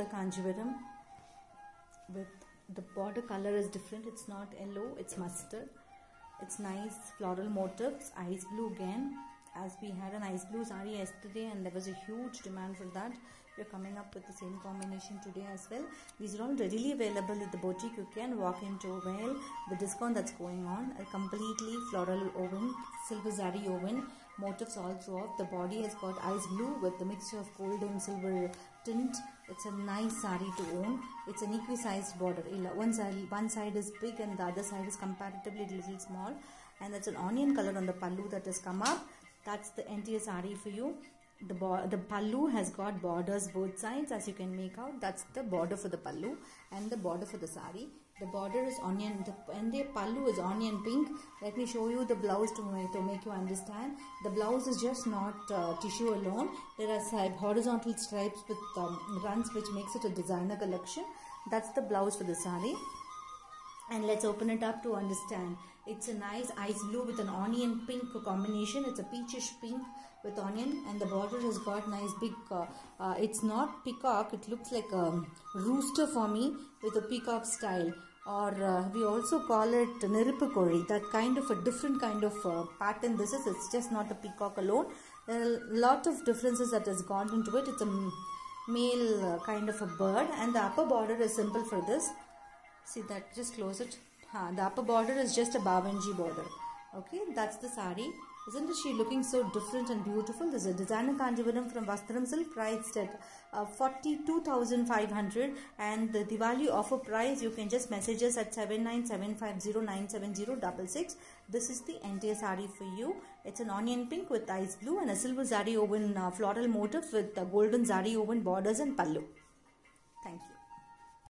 another kanchivaram with the border color is different. It's not yellow, it's mustard. It's nice floral motifs, ice blue again, as we had an ice blue saree yesterday and there was a huge demand for that. We're coming up with the same combination today as well. These are all readily available at the boutique. You can walk into avail the discount that's going on. A completely floral woven, silver zari woven, motifs all throughout. The body has got ice blue with the mixture of gold and silver tint. It's a nice saree to own. It's an equi-sized border. One side is big and the other side is comparatively little small. And that's an onion color on the pallu that has come up. That's the entire saree for you. The pallu has got borders both sides, as you can make out. That's the border for the pallu and the border for the saree. The border is onion and the pallu is onion pink. Let me show you the blouse to make you understand. The blouse is just not tissue alone. There are horizontal stripes with runs, which makes it a designer collection. That's the blouse for the saree. And let's open it up to understand. It's a nice ice blue with an onion pink combination. It's a peachish pink with onion, and the border has got nice big, it's not peacock, it looks like a rooster for me with a peacock style. Or we also call it niripukori, that kind of a different kind of pattern this is. It's just not a peacock alone. There are a lot of differences that has gone into it. It's a male kind of a bird, and the upper border is simple for this. See that, just close it. The upper border is just a bawanji border. Okay, that's the saree. Isn't she looking so different and beautiful? This is a designer kanchivaram from Vastram Silk, priced at 42,500, and the Diwali offer price, you can just message us at 7975097066. This is the entire saree for you. It's an onion pink with ice blue and a silver zari woven floral motif with golden zari woven borders and pallu. Thank you.